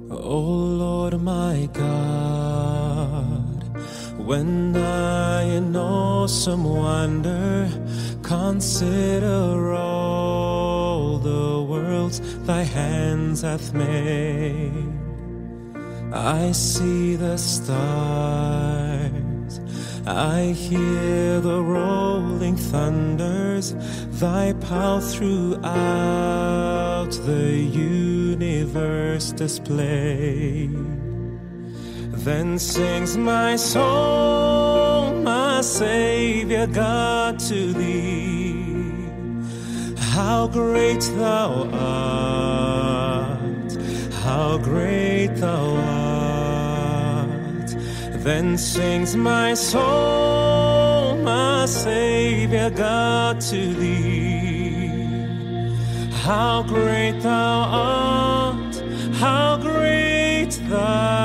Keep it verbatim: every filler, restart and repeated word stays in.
O Lord my God, when I in awesome wonder consider all the worlds thy hands hath made, I see the stars, I hear the rolling thunders, thy power throughout the universe displayed. Then sings my soul, my Savior God, to thee, how great thou art, how great thou art. Then sings my soul, my Savior God, to thee, how great thou art, how great thou art.